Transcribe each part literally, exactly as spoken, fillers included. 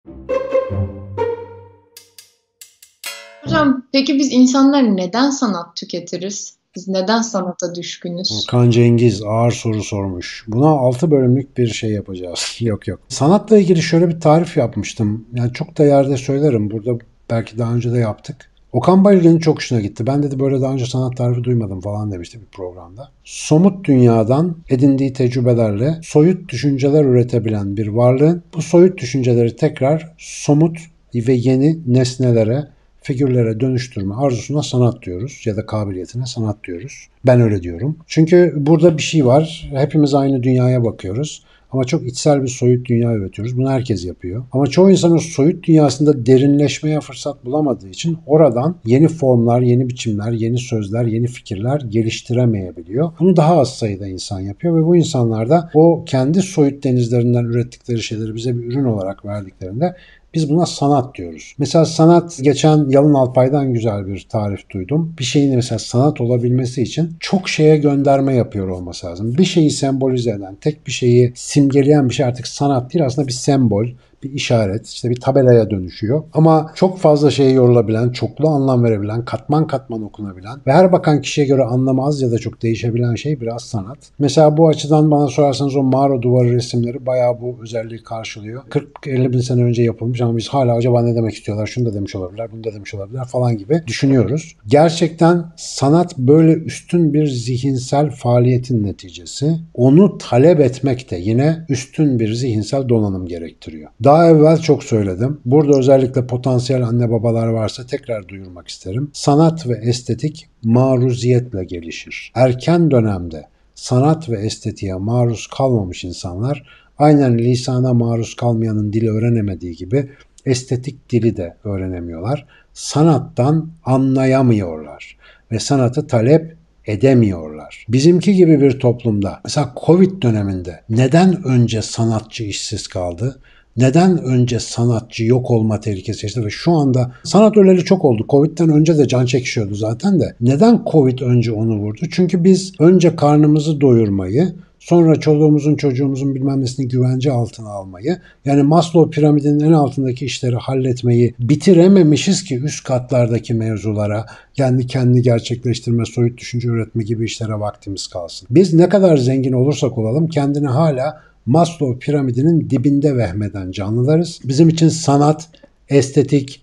Hocam, peki biz insanlar neden sanat tüketiriz? Biz neden sanata düşkünüz? Kaan Cengiz ağır soru sormuş. Buna altı bölümlük bir şey yapacağız. Yok yok. Sanatla ilgili şöyle bir tarif yapmıştım. Yani çok da yerde söylerim. Burada belki daha önce de yaptık. Okan Bayülgen'in çok hoşuna gitti. Ben dedi böyle daha önce sanat tarifi duymadım falan demişti bir programda. Somut dünyadan edindiği tecrübelerle soyut düşünceler üretebilen bir varlığın bu soyut düşünceleri tekrar somut ve yeni nesnelere, figürlere dönüştürme arzusuna sanat diyoruz ya da kabiliyetine sanat diyoruz. Ben öyle diyorum. Çünkü burada bir şey var. Hepimiz aynı dünyaya bakıyoruz. Ama çok içsel bir soyut dünya üretiyoruz. Bunu herkes yapıyor. Ama çoğu insan o soyut dünyasında derinleşmeye fırsat bulamadığı için oradan yeni formlar, yeni biçimler, yeni sözler, yeni fikirler geliştiremeyebiliyor. Bunu daha az sayıda insan yapıyor ve bu insanlar da o kendi soyut denizlerinden ürettikleri şeyleri bize bir ürün olarak verdiklerinde biz buna sanat diyoruz. Mesela sanat, geçen Yalın Alpay'dan güzel bir tarif duydum. Bir şeyin mesela sanat olabilmesi için çok şeye gönderme yapıyor olması lazım. Bir şeyi sembolize eden, tek bir şeyi simgeleyen bir şey artık sanat değil, aslında bir sembol, bir işaret, işte bir tabelaya dönüşüyor. Ama çok fazla şeye yorulabilen, çoklu anlam verebilen, katman katman okunabilen ve her bakan kişiye göre anlamı az ya da çok değişebilen şey biraz sanat. Mesela bu açıdan bana sorarsanız o mağara duvarı resimleri bayağı bu özelliği karşılıyor. kırk elli bin sene önce yapılmış ama biz hala acaba ne demek istiyorlar, şunu da demiş olabilirler, bunu da demiş olabilirler falan gibi düşünüyoruz. Gerçekten sanat böyle üstün bir zihinsel faaliyetin neticesi. Onu talep etmek de yine üstün bir zihinsel donanım gerektiriyor. Daha evvel çok söyledim. Burada özellikle potansiyel anne babalar varsa tekrar duyurmak isterim. Sanat ve estetik maruziyetle gelişir. Erken dönemde sanat ve estetiğe maruz kalmamış insanlar aynen lisana maruz kalmayanın dili öğrenemediği gibi estetik dili de öğrenemiyorlar. Sanattan anlayamıyorlar ve sanatı talep edemiyorlar. Bizimki gibi bir toplumda mesela Covid döneminde neden önce sanatçı işsiz kaldı? Neden önce sanatçı yok olma tehlikesi yaşadı ve şu anda sanat öleli çok oldu. Covid'den önce de can çekişiyordu zaten de. Neden Covid önce onu vurdu? Çünkü biz önce karnımızı doyurmayı, sonra çoluğumuzun çocuğumuzun bilmem nesini güvence altına almayı, yani Maslow piramidinin en altındaki işleri halletmeyi bitirememişiz ki üst katlardaki mevzulara, kendi kendini gerçekleştirme, soyut düşünce üretme gibi işlere vaktimiz kalsın. Biz ne kadar zengin olursak olalım kendini hala Maslow piramidinin dibinde vehmeden canlılarız. Bizim için sanat, estetik,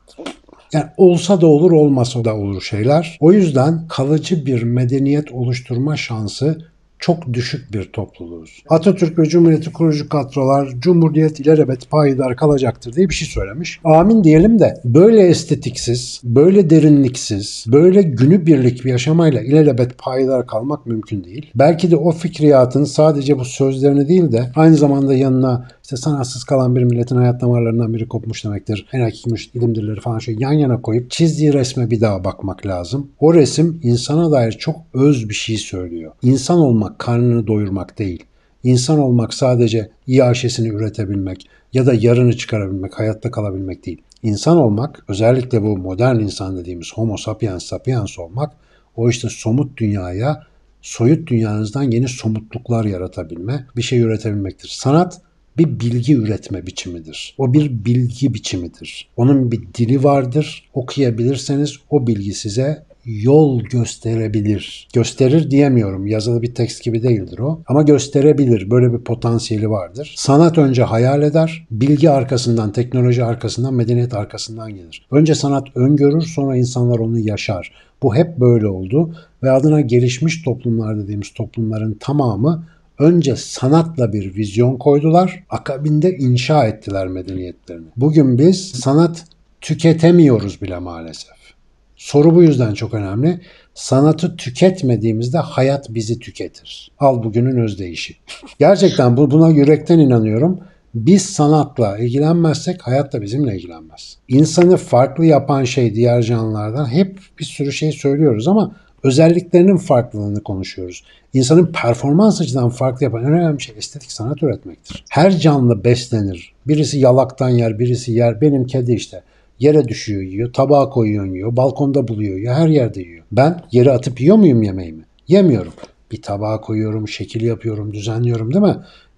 yani olsa da olur olmasa da olur şeyler. O yüzden kalıcı bir medeniyet oluşturma şansı çok düşük bir topluluğuz. Atatürk ve Cumhuriyeti kurucu kadrolar Cumhuriyet ilelebet payidar kalacaktır diye bir şey söylemiş. Amin diyelim de böyle estetiksiz, böyle derinliksiz, böyle günübirlik bir yaşamayla ilelebet payidar kalmak mümkün değil. Belki de o fikriyatın sadece bu sözlerini değil de aynı zamanda yanına işte sanatsız kalan bir milletin hayat damarlarından biri kopmuş demektir. En hakiki ilimdirleri falan şöyle yan yana koyup çizdiği resme bir daha bakmak lazım. O resim insana dair çok öz bir şey söylüyor. İnsan olmak karnını doyurmak değil. İnsan olmak sadece iaşesini üretebilmek ya da yarını çıkarabilmek, hayatta kalabilmek değil. İnsan olmak, özellikle bu modern insan dediğimiz homo sapiens sapiens olmak, o işte somut dünyaya, soyut dünyanızdan yeni somutluklar yaratabilme, bir şey üretebilmektir. Sanat bir bilgi üretme biçimidir. O bir bilgi biçimidir. Onun bir dili vardır. Okuyabilirseniz o bilgi size yol gösterebilir. Gösterir diyemiyorum. Yazılı bir tekst gibi değildir o. Ama gösterebilir. Böyle bir potansiyeli vardır. Sanat önce hayal eder. Bilgi arkasından, teknoloji arkasından, medeniyet arkasından gelir. Önce sanat öngörür, sonra insanlar onu yaşar. Bu hep böyle oldu ve adına gelişmiş toplumlar dediğimiz toplumların tamamı önce sanatla bir vizyon koydular, akabinde inşa ettiler medeniyetlerini. Bugün biz sanat tüketemiyoruz bile maalesef. Soru bu yüzden çok önemli. Sanatı tüketmediğimizde hayat bizi tüketir. Al bugünün özdeyişi. Gerçekten bu, buna yürekten inanıyorum. Biz sanatla ilgilenmezsek hayat da bizimle ilgilenmez. İnsanı farklı yapan şey diğer canlılardan hep bir sürü şey söylüyoruz ama özelliklerinin farklılığını konuşuyoruz. İnsanın performans açıdan farklı yapan en önemli şey estetik sanat üretmektir. Her canlı beslenir. Birisi yalaktan yer, birisi yer. Benim kedi işte. Yere düşüyor yiyor, tabağa koyuyor yiyor, balkonda buluyor yiyor, her yerde yiyor. Ben yere atıp yiyor muyum yemeğimi? Yemiyorum. Bir tabağa koyuyorum, şekil yapıyorum, düzenliyorum değil mi?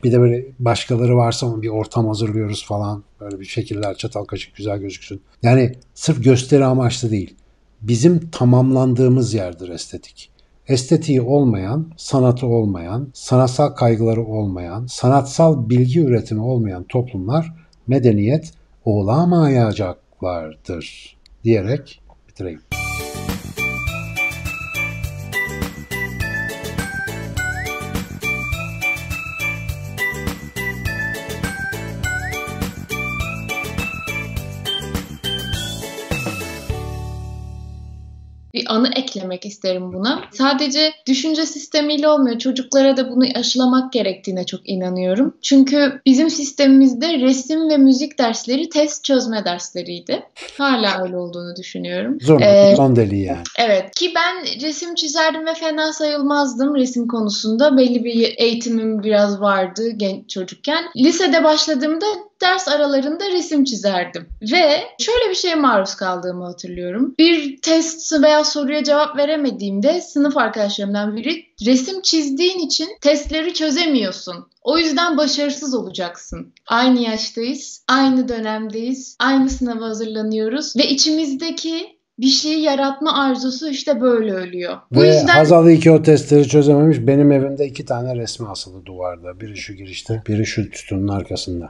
Bir de böyle başkaları varsa ama bir ortam hazırlıyoruz falan. Böyle bir şekiller, çatal kaşık güzel gözüksün. Yani sırf gösteri amaçlı değil. Bizim tamamlandığımız yerdir estetik. Estetiği olmayan, sanatı olmayan, sanatsal kaygıları olmayan, sanatsal bilgi üretimi olmayan toplumlar medeniyet olamayacaklardır diyerek bitireyim. Bir anı eklemek isterim buna. Sadece düşünce sistemiyle olmuyor. Çocuklara da bunu aşılamak gerektiğine çok inanıyorum. Çünkü bizim sistemimizde resim ve müzik dersleri test çözme dersleriydi. Hala öyle olduğunu düşünüyorum. Zor, Ee, son deliği yani. Evet ki ben resim çizerdim ve fena sayılmazdım resim konusunda. Belli bir eğitimim biraz vardı genç çocukken. Lisede başladığımda ders aralarında resim çizerdim. Ve şöyle bir şeye maruz kaldığımı hatırlıyorum. Bir test veya soruya cevap veremediğimde sınıf arkadaşlarımdan biri resim çizdiğin için testleri çözemiyorsun. O yüzden başarısız olacaksın. Aynı yaştayız, aynı dönemdeyiz, aynı sınava hazırlanıyoruz ve içimizdeki bir şeyi yaratma arzusu işte böyle ölüyor. Bu Ve yüzden Hazal iyi ki o testleri çözememiş. Benim evimde iki tane resmi asılı duvarda. Biri şu girişte, biri şu sütunun arkasında.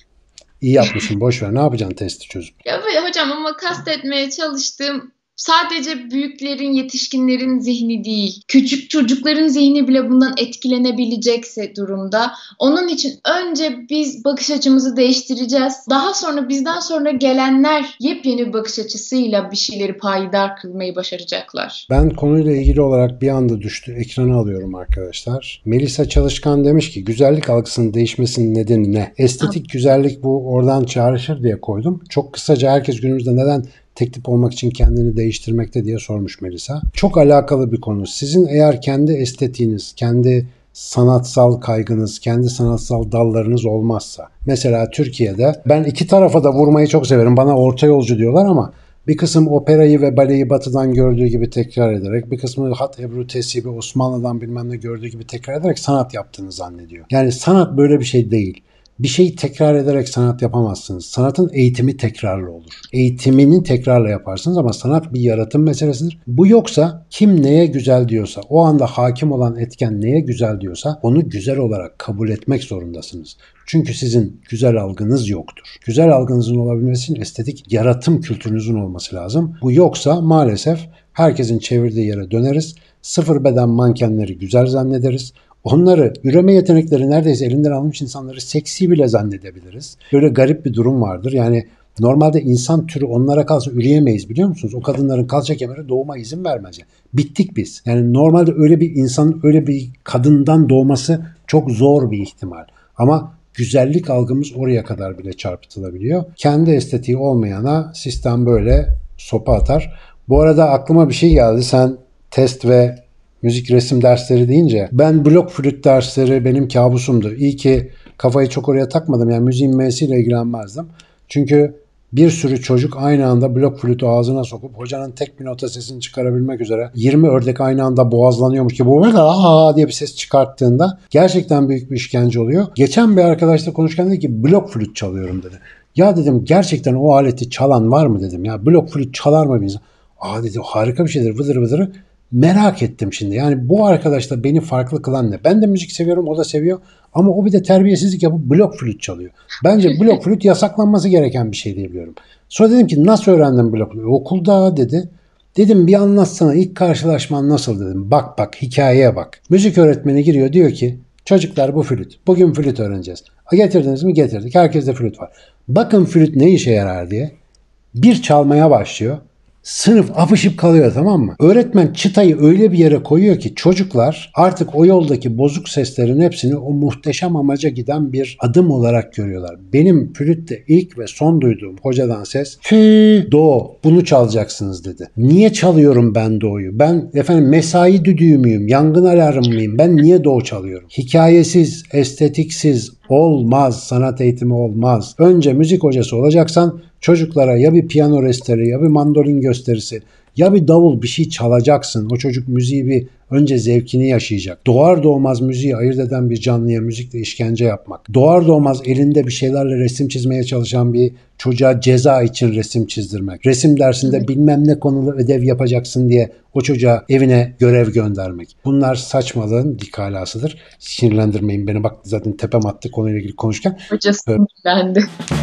İyi yapmışım, boş ver. Ne yapacaksın testi çözüp? ya böyle hocam ama kastetmeye çalıştığım sadece büyüklerin, yetişkinlerin zihni değil, küçük çocukların zihni bile bundan etkilenebilecekse durumda. Onun için önce biz bakış açımızı değiştireceğiz. Daha sonra bizden sonra gelenler yepyeni bir bakış açısıyla bir şeyleri payidar kılmayı başaracaklar. Ben konuyla ilgili olarak bir anda düştü. Ekrana alıyorum arkadaşlar. Melisa Çalışkan demiş ki güzellik algısının değişmesinin nedeni ne? Estetik güzellik bu oradan çağrışır diye koydum. Çok kısaca herkes günümüzde neden tek tip olmak için kendini değiştirmekte diye sormuş Melisa. Çok alakalı bir konu. Sizin eğer kendi estetiğiniz, kendi sanatsal kaygınız, kendi sanatsal dallarınız olmazsa. Mesela Türkiye'de ben iki tarafa da vurmayı çok severim. Bana orta yolcu diyorlar ama bir kısım operayı ve baleyi batıdan gördüğü gibi tekrar ederek, bir kısmı Hat Ebru Tesibi Osmanlı'dan bilmem ne gördüğü gibi tekrar ederek sanat yaptığını zannediyor. Yani sanat böyle bir şey değil. Bir şeyi tekrar ederek sanat yapamazsınız. Sanatın eğitimi tekrarlı olur. Eğitimini tekrarla yaparsınız ama sanat bir yaratım meselesidir. Bu yoksa kim neye güzel diyorsa, o anda hakim olan etken neye güzel diyorsa onu güzel olarak kabul etmek zorundasınız. Çünkü sizin güzel algınız yoktur. Güzel algınızın olabilmesi için estetik yaratım kültürünüzün olması lazım. Bu yoksa maalesef herkesin çevirdiği yere döneriz. Sıfır beden mankenleri güzel zannederiz. Onları, üreme yetenekleri neredeyse elinden alınmış insanları seksi bile zannedebiliriz. Böyle garip bir durum vardır. Yani normalde insan türü onlara kalsa üreyemeyiz biliyor musunuz? O kadınların kalça kemeri doğuma izin vermez. Yani. Bittik biz. Yani normalde öyle bir insanın öyle bir kadından doğması çok zor bir ihtimal. Ama güzellik algımız oraya kadar bile çarpıtılabiliyor. Kendi estetiği olmayana sistem böyle sopa atar. Bu arada aklıma bir şey geldi. Sen test ve müzik resim dersleri deyince ben blok flüt dersleri benim kabusumdu. İyi ki kafayı çok oraya takmadım. Yani müziğin M'siyle ilgilenmezdim. Çünkü bir sürü çocuk aynı anda blok flütü ağzına sokup hocanın tek bir nota sesini çıkarabilmek üzere yirmi ördek aynı anda boğazlanıyormuş gibi bu aa diye bir ses çıkarttığında gerçekten büyük bir işkence oluyor. Geçen bir arkadaşla konuşurken dedi ki blok flüt çalıyorum dedi. Ya dedim gerçekten o aleti çalan var mı dedim. Ya blok flüt çalar mı bir insan? Aa dedi harika bir şeydir vıdır vıdır. Merak ettim şimdi. Yani bu arkadaşla beni farklı kılan ne? Ben de müzik seviyorum, o da seviyor. Ama o bir de terbiyesizlik yapıp blok flüt çalıyor. Bence blok flüt yasaklanması gereken bir şey diyebiliyorum. Sonra dedim ki nasıl öğrendin blok flütü? Okulda dedi. Dedim bir anlatsana ilk karşılaşman nasıl dedim. Bak bak hikayeye bak. Müzik öğretmeni giriyor diyor ki çocuklar bu flüt. Bugün flüt öğreneceğiz. A, getirdiniz mi? Getirdik. Herkeste flüt var. Bakın flüt ne işe yarar diye. Bir çalmaya başlıyor. Sınıf apışıp kalıyor tamam mı? Öğretmen çıtayı öyle bir yere koyuyor ki çocuklar artık o yoldaki bozuk seslerin hepsini o muhteşem amaca giden bir adım olarak görüyorlar. Benim flütte ilk ve son duyduğum hocadan ses fü do bunu çalacaksınız dedi. Niye çalıyorum ben do'yu? Ben efendim mesai düdüğü müyüm? Yangın alarmı mıyım? Ben niye do çalıyorum? Hikayesiz, estetiksiz olmaz. Sanat eğitimi olmaz. Önce müzik hocası olacaksan çocuklara ya bir piyano restleri ya bir mandolin göster gösterisi. Ya bir davul bir şey çalacaksın. O çocuk müziği bir önce zevkini yaşayacak. Doğar doğmaz müziği ayırt eden bir canlıya müzikle işkence yapmak. Doğar doğmaz elinde bir şeylerle resim çizmeye çalışan bir çocuğa ceza için resim çizdirmek. Resim dersinde evet. bilmem ne konulu ödev yapacaksın diye o çocuğa evine görev göndermek. Bunlar saçmalığın dik alasıdır. Sinirlendirmeyin beni, bak zaten tepem attı konuyla ilgili konuşurken. Hocası sinirlendi.